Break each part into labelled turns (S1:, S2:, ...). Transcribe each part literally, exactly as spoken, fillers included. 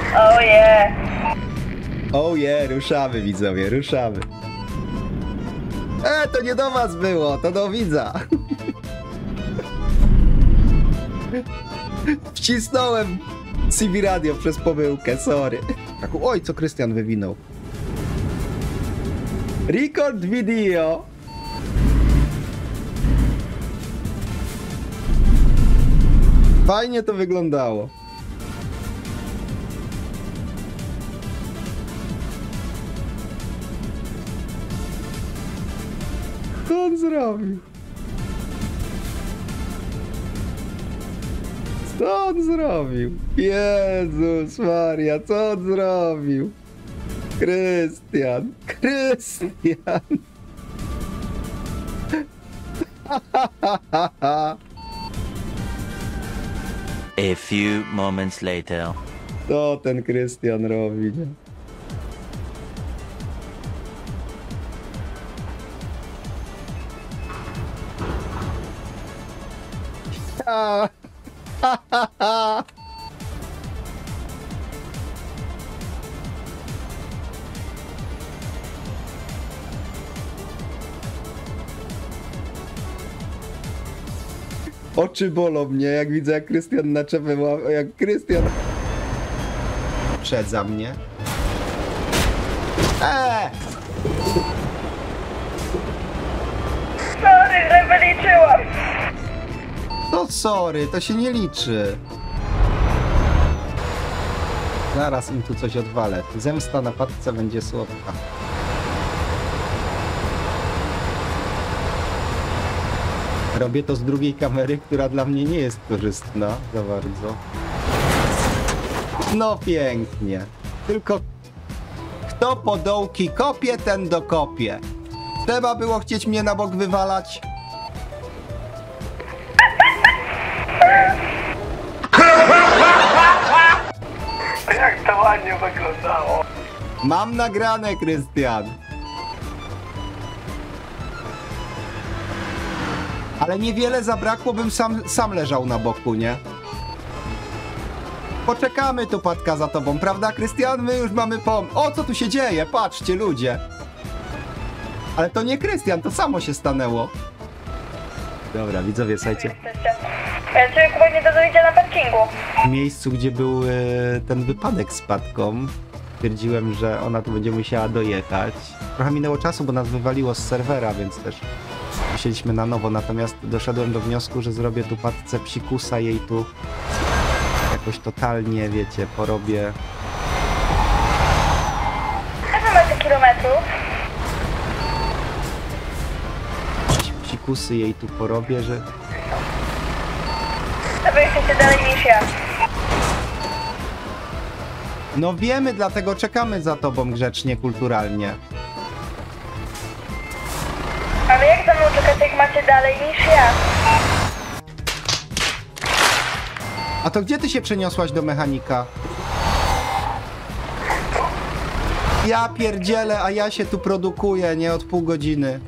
S1: Oh yeah.
S2: Oh yeah, ruszamy widzowie, ruszamy. E, to nie do was było, to do widza. Wcisnąłem C B Radio przez pomyłkę, sorry. Oj, co Krystian wywinął. Record video. Fajnie to wyglądało. Co on zrobił? Co on zrobił? Jezus Maria, co on zrobił? Krystian, Krystian.
S3: A few moments later.
S2: Co ten Krystian robi, nie? A, ha, ha, ha. Oczy bolą mnie, jak widzę, jak Krystian na czepę ma... jak Krystian... Przedza mnie. Eee!
S1: Sorry, że wyliczyłam.
S2: To sorry, to się nie liczy. Zaraz im tu coś odwalę. Zemsta na patce będzie słodka. Robię to z drugiej kamery, która dla mnie nie jest korzystna za bardzo. No pięknie. Tylko kto po dołki kopie, ten dokopie. Trzeba było chcieć mnie na bok wywalać.
S1: Jak to ładnie wyglądało.
S2: Mam nagrane, Krystian. Ale niewiele zabrakło, bym sam, sam leżał na boku, nie? Poczekamy tu, Patka, za tobą, prawda, Krystian? My już mamy pom... O, co tu się dzieje? Patrzcie, ludzie. Ale to nie Krystian, to samo się stanęło. Dobra, widzowie, słuchajcie.
S1: Ja czuję Kuba nie do dojścia na parkingu.
S2: W miejscu, gdzie był e, ten wypadek z Patką, stwierdziłem, że ona tu będzie musiała dojechać. Trochę minęło czasu, bo nas wywaliło z serwera, więc też musieliśmy na nowo. Natomiast doszedłem do wniosku, że zrobię tu Patce psikusa, jej tu jakoś totalnie, wiecie, porobię.
S1: Ile macie kilometrów?
S2: Psikusy jej tu porobię, że...
S1: A wy jesteście dalej niż ja.
S2: No wiemy, dlatego czekamy za tobą grzecznie, kulturalnie.
S1: Ale jak za mną czekać, jak macie dalej niż ja?
S2: A to gdzie ty się przeniosłaś do mechanika? Ja pierdzielę, a ja się tu produkuję, nie od pół godziny.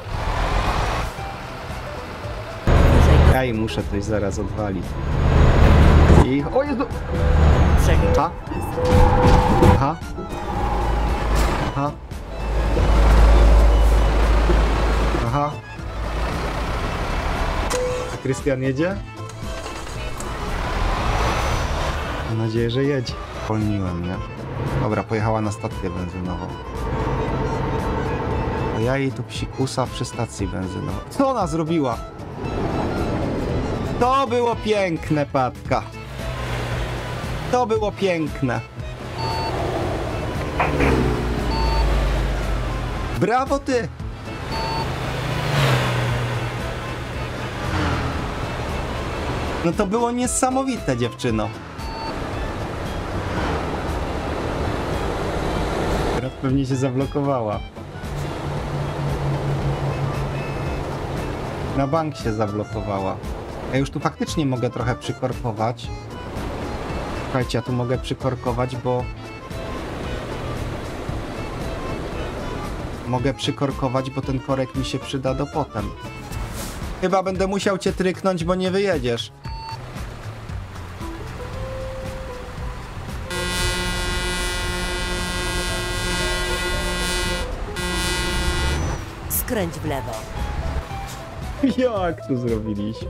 S2: Ja i muszę coś zaraz odwalić. I... O Jezu! Aha. Aha. Aha. Aha. A Krystian jedzie? Mam nadzieję, że jedzie. Polniłem, nie? Dobra, pojechała na stację benzynową. A ja jej tu psikusa przy stacji benzynowej. Co ona zrobiła? To było piękne, Patka. To było piękne. Brawo ty! No to było niesamowite, dziewczyno. Teraz pewnie się zablokowała. Na bank się zablokowała. Ja już tu faktycznie mogę trochę przykorkować. Słuchajcie, ja tu mogę przykorkować, bo... Mogę przykorkować, bo ten korek mi się przyda do potem. Chyba będę musiał cię tryknąć, bo nie wyjedziesz.
S4: skręć w lewo.
S2: Jak tu zrobiliśmy?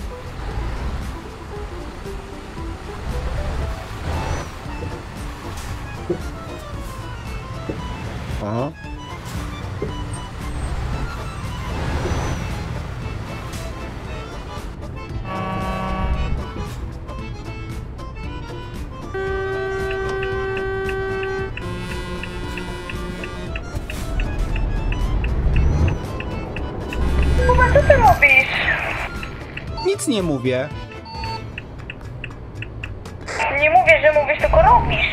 S2: Aha.
S1: Kuba, co ty robisz?
S2: Nic nie mówię.
S1: Nie mówię, że mówisz, tylko robisz.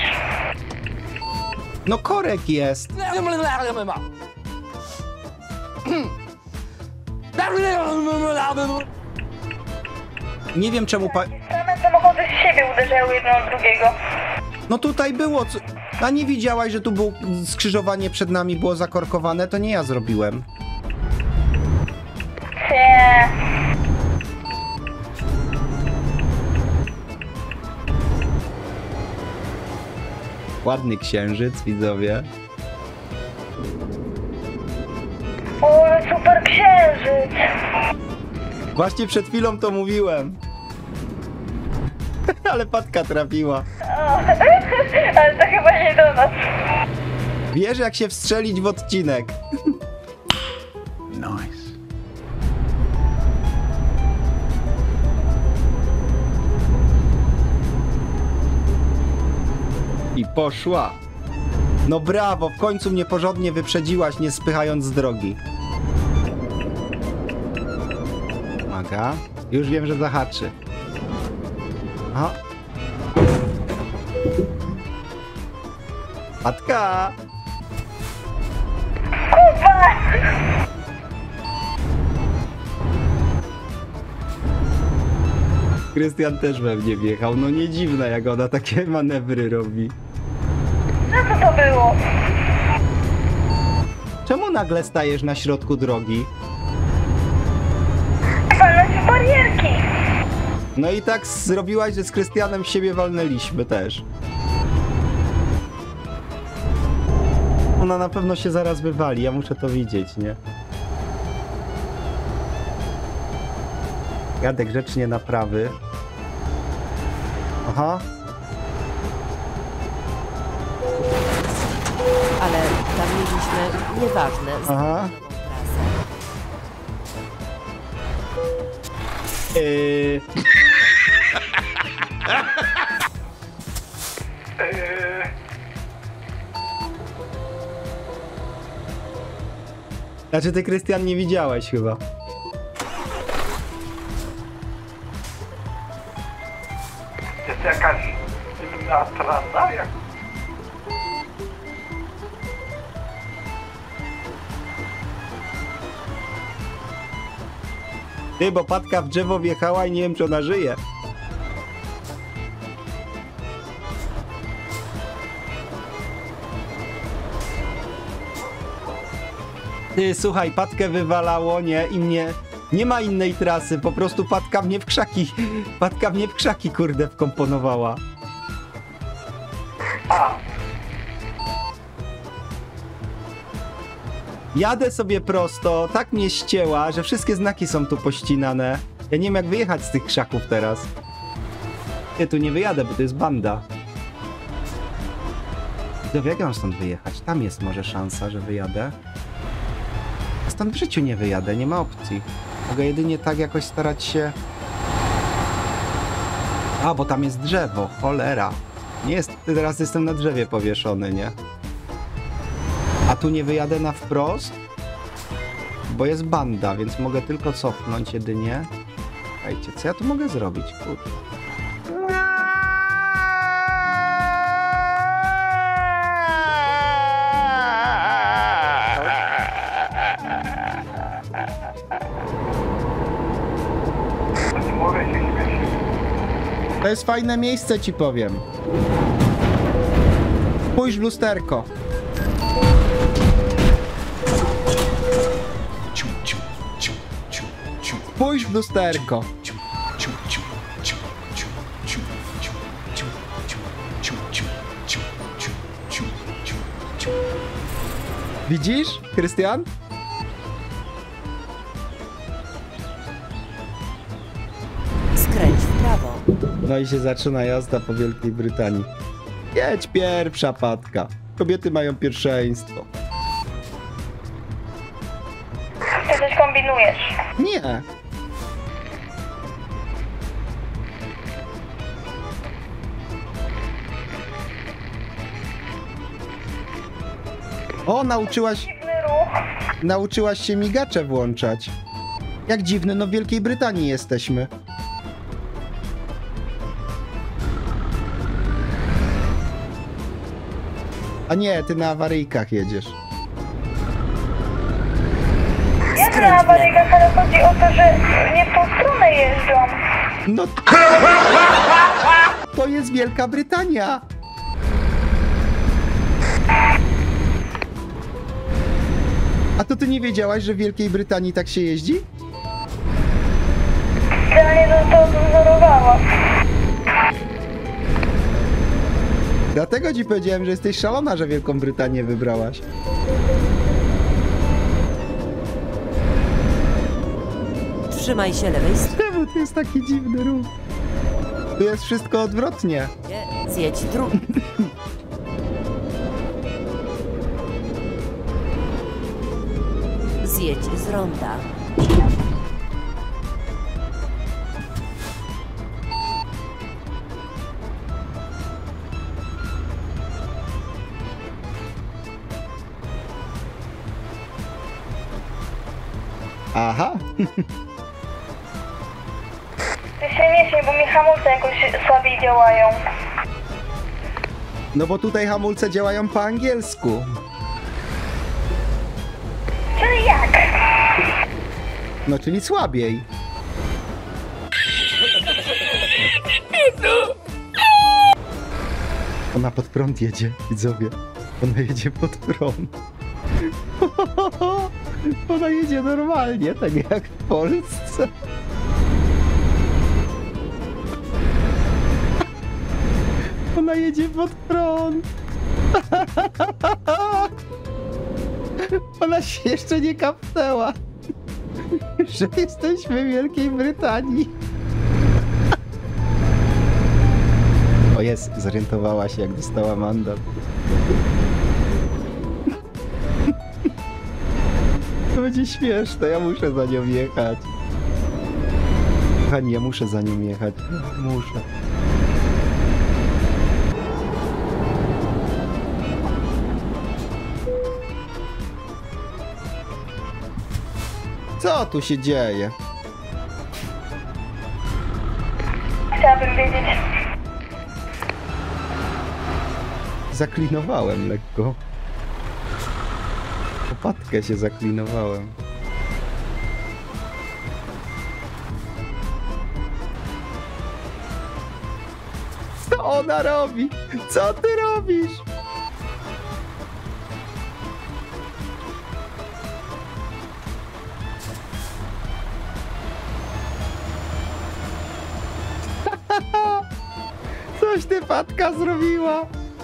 S2: No korek jest. Nie wiem czemu pa...
S1: Same samochody z siebie uderzały jedno od drugiego.
S2: No tutaj było... Co... A nie widziałaś, że tu było skrzyżowanie przed nami, było zakorkowane? To nie ja zrobiłem.
S1: Nie.
S2: Ładny księżyc, widzowie.
S1: O, super księżyc.
S2: Właśnie przed chwilą to mówiłem. Ale Patka trafiła.
S1: O, ale to chyba nie do nas.
S2: Wiesz, jak się wstrzelić w odcinek.
S5: Nice.
S2: I poszła. No brawo, w końcu mnie porządnie wyprzedziłaś, nie spychając z drogi. Uwaga. Już wiem, że zahaczy. Aha. Patka!
S1: Kuba!
S2: Krystian też we mnie wjechał. No nie dziwne, jak ona takie manewry robi.
S1: No co to było?
S2: Czemu nagle stajesz na środku drogi?
S1: Walnąć w barierki.
S2: No i tak zrobiłaś, że z Krystianem w siebie walnęliśmy też. Ona na pewno się zaraz wywali, ja muszę to widzieć, nie? Jadę grzecznie na prawy. Aha.
S4: Ale tam mieliśmy nieważne.
S2: Aha. Yy... Znaczy ty, Krystian, nie widziałeś chyba.
S5: Jest jakaś inna trasa? Jak...
S2: Ty, bo Patka w drzewo wjechała i nie wiem, czy ona żyje. Ty, słuchaj, Patkę wywalało, nie? I mnie... Nie ma innej trasy, po prostu Patka mnie w krzaki... Patka mnie w krzaki, kurde, wkomponowała. Jadę sobie prosto, tak mnie ścięła, że wszystkie znaki są tu pościnane. Ja nie wiem, jak wyjechać z tych krzaków teraz. Ja tu nie wyjadę, bo to jest banda. Do jak mam stąd wyjechać? Tam jest może szansa, że wyjadę. Stąd w życiu nie wyjadę, nie ma opcji. Mogę jedynie tak jakoś starać się... A, bo tam jest drzewo, cholera. Nie jest, teraz jestem na drzewie powieszony, nie? A tu nie wyjadę na wprost, bo jest banda, więc mogę tylko cofnąć jedynie. Słuchajcie, co ja tu mogę zrobić, kurde?
S5: Nie mogę się śmieszyć.
S2: To jest fajne miejsce, ci powiem. Spójrz w lusterko. Spójrz w lusterko. Widzisz, Krystian? No i się zaczyna jazda po Wielkiej Brytanii. Jedź pierwsza, Patka. Kobiety mają pierwszeństwo.
S1: Ty coś kombinujesz.
S2: Nie. O, nauczyłaś,
S1: Dziwny ruch.
S2: nauczyłaś się migacze włączać. Jak dziwne, no w Wielkiej Brytanii jesteśmy. A nie, ty na awaryjkach jedziesz.
S1: Ja na
S4: Skręć w lewo.
S1: awaryjkach, ale chodzi o to, że nie w tą stronę jeżdżą.
S2: No to jest Wielka Brytania. A to ty nie wiedziałaś, że w Wielkiej Brytanii tak się jeździ?
S1: Idealnie to, to wzorowała.
S2: Dlatego ci powiedziałem, że jesteś szalona, że Wielką Brytanię wybrałaś.
S4: Trzymaj się lewej strony.
S2: Czemu to jest taki dziwny ruch? Tu jest wszystko odwrotnie.
S4: Zjedź drugi. Zjedź z ronda.
S2: Aha.
S1: Ty się nie śmiej, bo mi hamulce jakoś słabiej działają.
S2: No bo tutaj hamulce działają po angielsku.
S1: Czyli jak?
S2: No czyli słabiej. Ona pod prąd jedzie, widzowie. Ona jedzie pod prąd. Ona jedzie normalnie, tak jak w Polsce. Ona jedzie pod prąd. Ona się jeszcze nie kapnęła, że jesteśmy w Wielkiej Brytanii. O jest, zorientowała się, jak dostała mandat. To będzie śmieszne, ja muszę za nią jechać. Kochani, ja muszę za nią jechać. Muszę. Co tu się dzieje?
S1: Chciałabym wiedzieć.
S2: Zaklinowałem lekko. Opatkę się zaklinowałem. Co ona robi? Co ty robisz? Coś ty, Patka, zrobiła.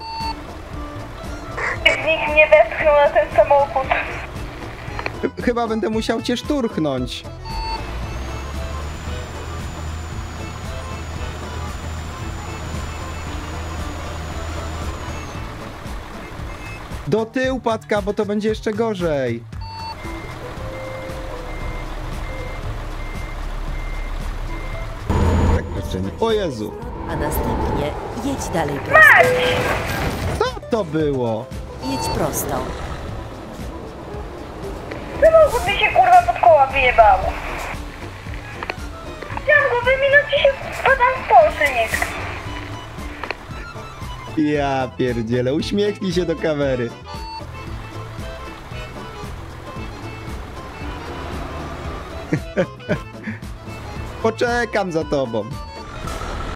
S1: Z nich nie wepchnął na ten samochód.
S2: Chyba będę musiał cię szturchnąć. Do tyłu, Patka, bo to będzie jeszcze gorzej. Tak, jeszcze nie. O Jezu,
S4: A następnie jedź dalej prosto.
S2: co to było?
S4: Jedź prosto.
S1: Samochód mi się kurwa pod koła wyjebał. Chciałam go wyminąć i się wpadam w polszynik.
S2: Ja pierdzielę, uśmiechnij się do kamery. Poczekam za tobą.